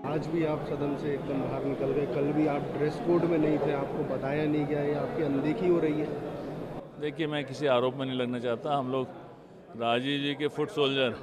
आज भी आप सदन से एकदम बाहर निकल गए, कल भी आप ड्रेस कोड में नहीं थे, आपको बताया नहीं गया, ये आपकी अनदेखी हो रही है। देखिए, मैं किसी आरोप में नहीं लगना चाहता। हम लोग राजीव जी के फुट सोल्जर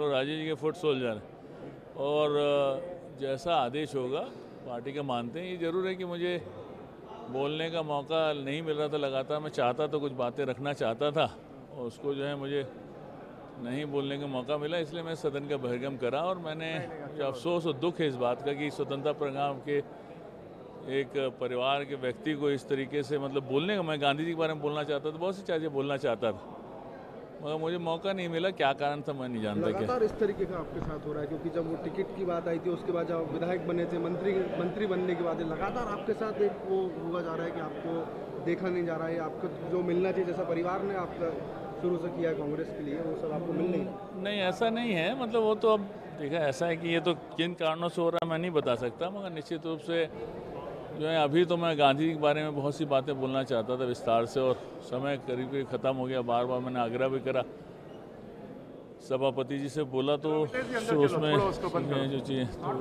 और जैसा आदेश होगा पार्टी का मानते हैं। ये जरूर है कि मुझे बोलने का मौका नहीं मिल रहा था लगातार। मैं चाहता तो कुछ बातें रखना चाहता था और उसको जो है मुझे नहीं बोलने का मौका मिला, इसलिए मैं सदन का बहिर्गमन करा। और मैंने अफसोस और दुख है इस बात का कि स्वतंत्रता संग्राम के एक परिवार के व्यक्ति को इस तरीके से मतलब बोलने का, मैं गांधी जी के बारे में बोलना चाहता था, बहुत सी चीज़ें बोलना चाहता था, मगर मुझे मौका नहीं मिला। क्या कारण था मैं नहीं जानता। लगातार इस तरीके का आपके साथ हो रहा है, क्योंकि जब वो टिकट की बात आई थी, उसके बाद जब विधायक बने थे, मंत्री बनने के बाद लगातार आपके साथ एक वो हुआ जा रहा है कि आपको देखा नहीं जा रहा है। आपको जो मिलना चाहिए, जैसा परिवार ने आपका शुरू से किया कांग्रेस के लिए, वो सब आपको मिल नहीं। ऐसा नहीं है। मतलब वो तो अब देखा, ऐसा है कि ये तो किन कारणों से हो रहा है मैं नहीं बता सकता, मगर निश्चित रूप से जो है अभी तो मैं गांधी जी के बारे में बहुत सी बातें बोलना चाहता था विस्तार से, और समय करीब करीब ख़त्म हो गया। बार बार मैंने आग्रह भी करा, सभापति जी से बोला तो उसमें जो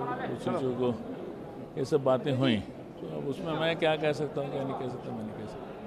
चीज़ों को ये सब बातें हुई, तो अब उसमें मैं क्या कह सकता हूँ, क्या नहीं कह सकता, मैं नहीं कह सकता।